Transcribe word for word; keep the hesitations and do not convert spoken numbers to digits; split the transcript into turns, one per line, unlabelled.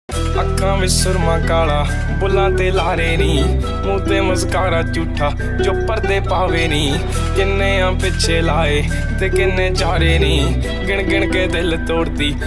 अक्खां विच सुरमा काला बुल्लां ते लारे नी मूंह ते मस्कारा झूठा जो पर्दे पावे नी किन्ने आ पिछे लाए ते किन्ने चारे नी गिण गिण के दिल तोड़ती